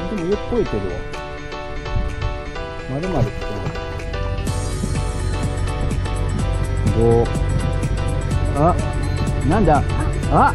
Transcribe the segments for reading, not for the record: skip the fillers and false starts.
でもよく超えてるわ。丸々って5。あ、なんだ。あ、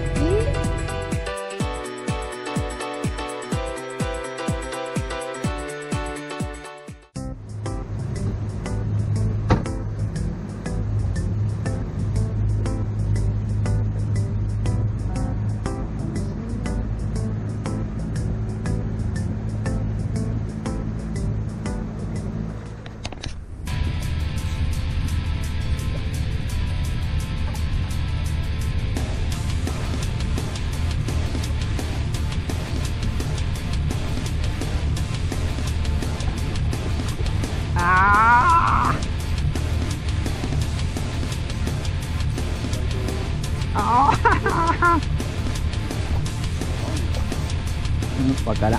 わからん。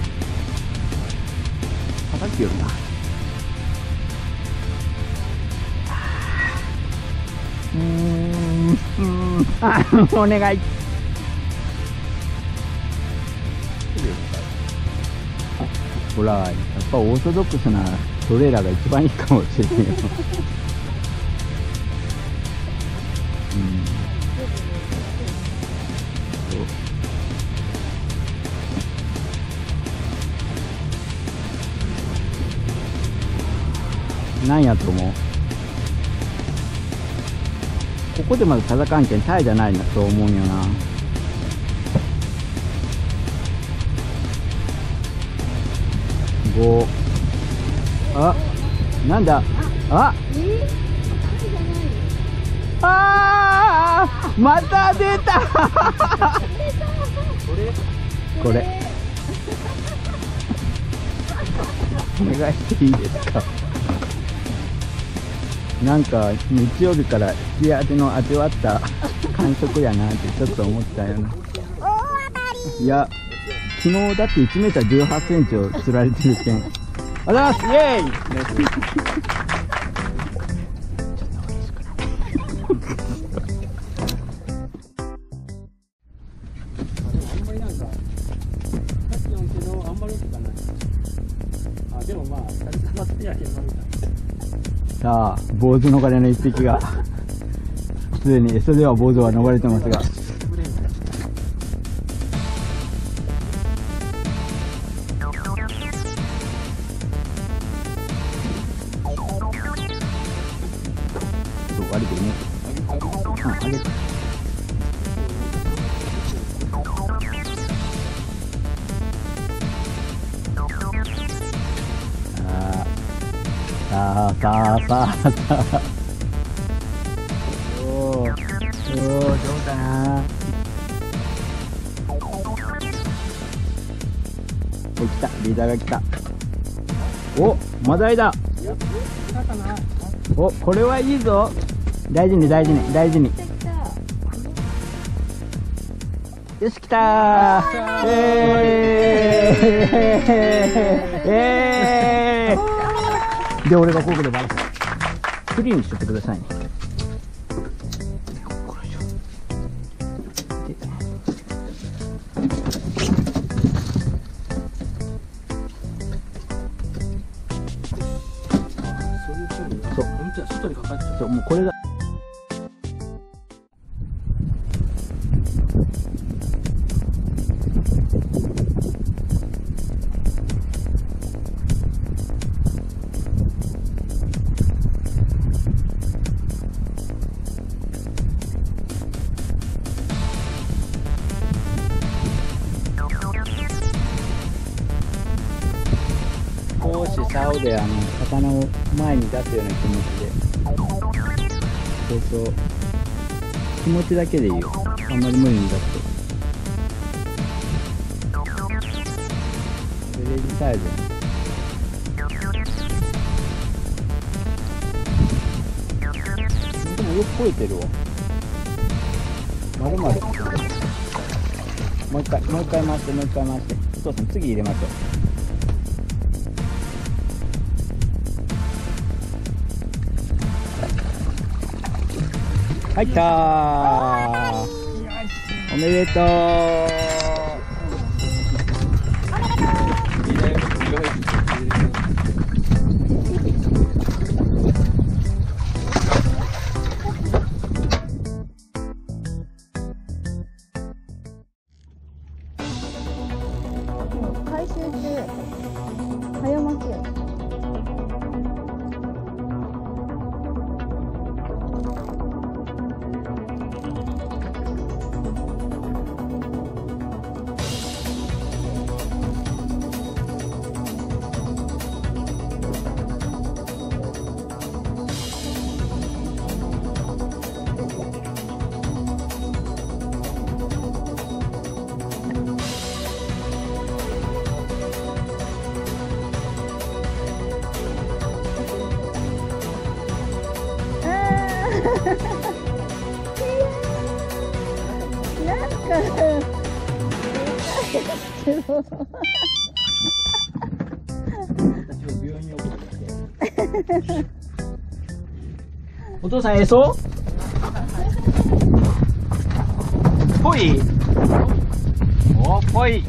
叩きよるな。お願い。ほら、やっぱオーソドックスなトレーラーが一番いいかもしれないよ。なんやと思う？ここでまず戦うけんタイじゃないなと思うんよな。5。あ、なんだ。あ、また出た。これお願いしていいですか。なんか日曜日から引き味の味わった感触やなってちょっと思ったよな。いや、昨日だって1メーター18センチを釣られてるけん。ありがとうございます。イエーイ。さあ、坊主逃れの一匹がすでに餌では坊主は逃れてますが、悪くね。あげて。さあ。おー、どうかな。お、来た、リーダーが来た。お、マダイだ。お、これはいいぞ。大事に。よし、来たー。で、俺がここでバラす。クリーンにしとってくださいね。そう、本当は外にかかっちゃう。そう、もうこれが。少し竿で魚を前に出すような気持ちで、そう気持ちだけでいいよ。あんまり無理に出すとベレージサイズでもよく超えてるわ。丸々もう一回回して。そうですね、次入れましょう。入ったー。おめでとう。 回収中早巻きや。なんかお父さん、そうぽいおぽい。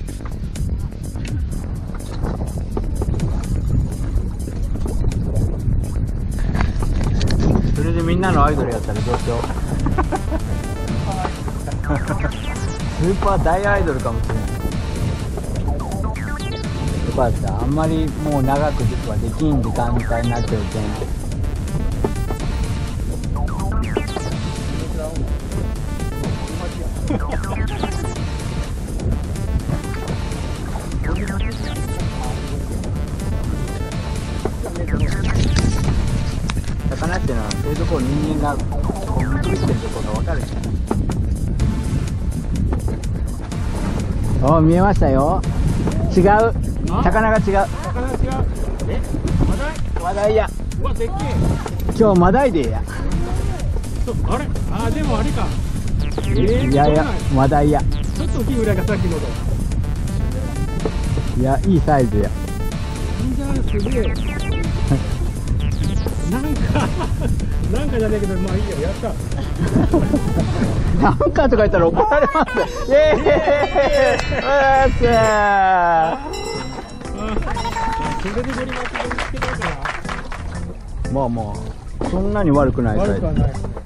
それでみんなのアイドルやったらどうしよう。スーパー大アイドルかもしれない。よかった。あんまりもう長くはできん時間帯になっちゃうけん。魚っていうのはそういうところ人間がこう見てるところが分かるじゃん。お、見えましたよ。違う。魚が違う。 魚違う。え、 マダイや。 うわ、でっけえ。 今日マダイデーや。 あれ、あ、でもあれか。 いやいや、マダイや。 ちょっと大きいぐらいがさっきのと。 いや、いいサイズや。 いいじゃん、すげえ。なんかじゃねえけど、まあいいよ、やった。 なんかとか言ったら怒られます。イエーイ。 それでゴリ巻きを見つけたから。 まあまあ、そんなに悪くないサイズ。 悪くはない。